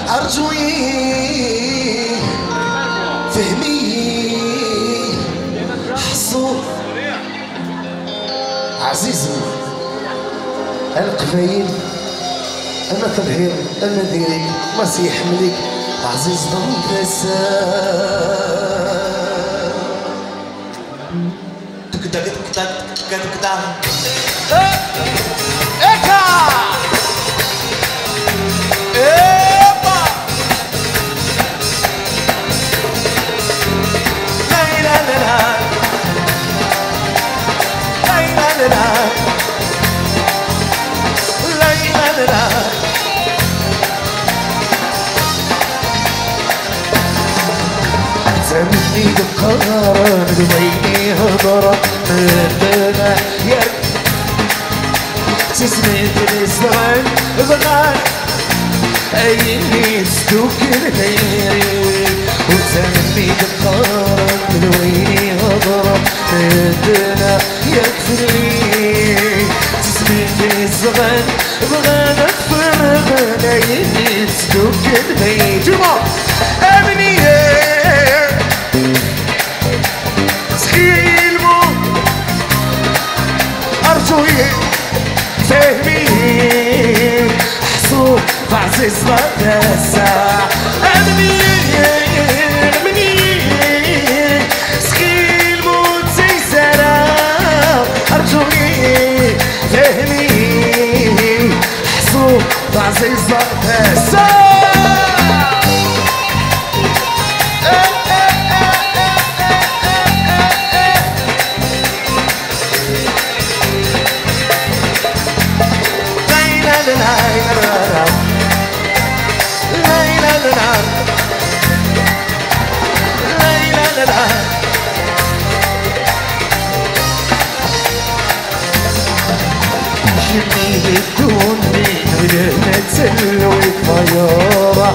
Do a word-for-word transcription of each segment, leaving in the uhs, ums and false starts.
أرجوي فهمي حصو عزيزي القبايل أنا تبهير أنا ديريك ما سيحملك عزيز ضم تك تك تك تك تك تك إيكا إيبا لا لا لا لا لا لا لا لا زمني بالقرار دويني هضرة مدنا يا تسميت الإسلام بغان أيني تسدوك الهيري وزمني بالقرار دويني هضرة مدنا يكفرني تسميت الإسلام بغان أفرغ أيني تسدوك الهيري جمع أبني سخيلمو أرجوي فهمي حصو بعزيز بردسا أمني أمني سخيلمو تسيسرا أرجوي فهمي حصو بعزيز بردسا بدوني بدنا تسلوي الطيارة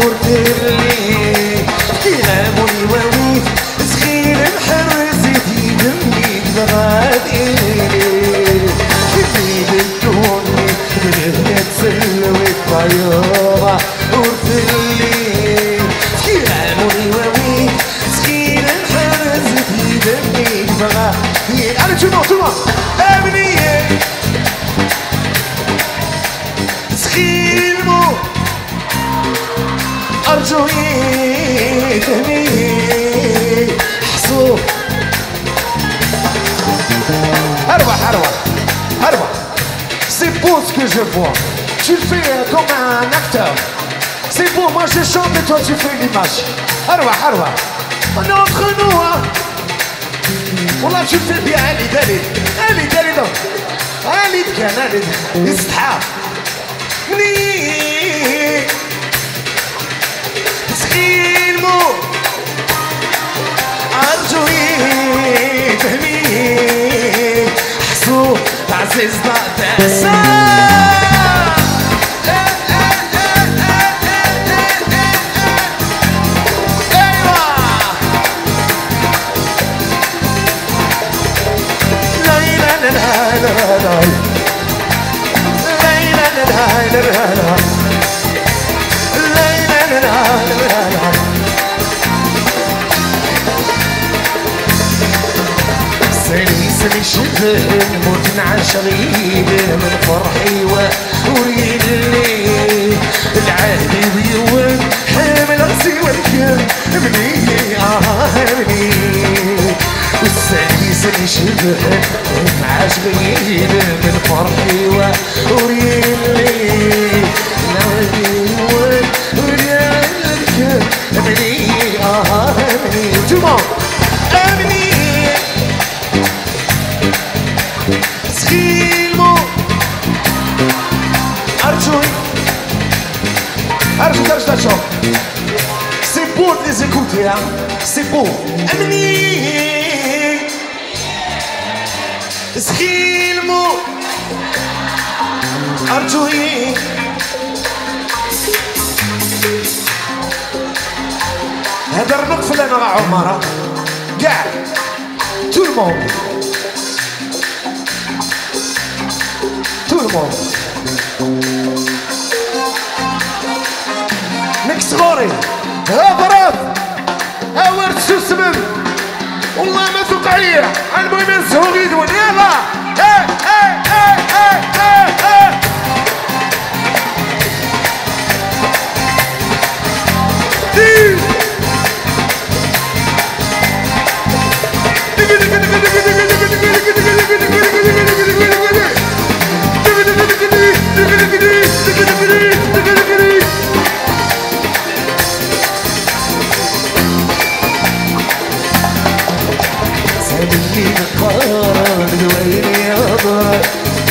وردلي كلام الوويف صغير محرز يدمني بغاد إلي كني بدوني بدنا تسلوي الطيارة وردلي كلام الوويف صغير محرز يدمني بغاد إلي أنا جمع جمع أبني سخيلمو أرجوي فهمي حصو أروح أروح أروح C'est beau ce que je vois. Tu le fais comme un acteur. C'est beau, moi je chante et toi tu fais l'image. أروح أروح On est entre nous hein. والله tu le fais bien. allez allez allez allez donc allez كان allez استحاب مني سخيلمو أرجوي فهمي حصو تعزيز ضعتاسا سلسل شبه موت نعش غيب من فرحي وأريد اللي العهد بيون حامل راسي والكل ابني اه ابني والسلسل شبه موت نعش غيب من فرحي وأريد اللي العهد بيون وريال الكل ابني اه ابني جمع ابني سخيلمو أرجوي أرجو ترجع تشوف C'est beau de les écouter hein. C'est beau أمني سخيلمو أرجوي هذا النقفل أنا مع عمر قاعد tout le monde tout le monde صغوري هضرات هاورد شو السبب والله ما ذوق عليا المهم نسهو غيدون يلا ايه ايه ايه ايه ايه ايه سابني بقرار دويني أضرار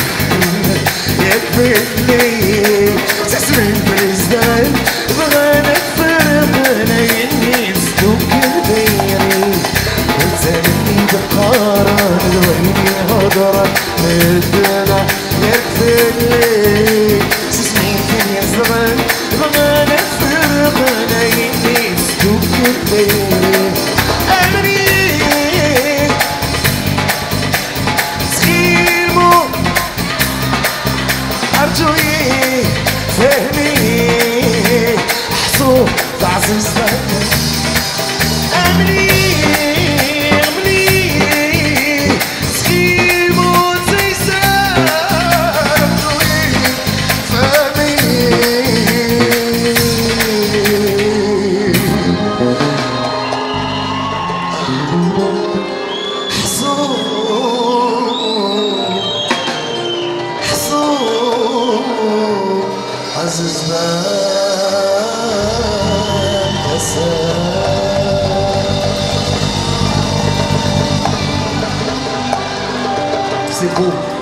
يكفيني تسمين بالزدان بغانا فرقنا يني سلوك البيري سابني بقرار دويني أضرار مدنا يكفيني تسمين بالزدان بغانا فرقنا يني سلوك البيري أرجوي فهمي حصو تعزيز فهمي أمني أمني سخيمو تيسار أرجوي فهمي حصو عزيز بان كسر. C'est beau.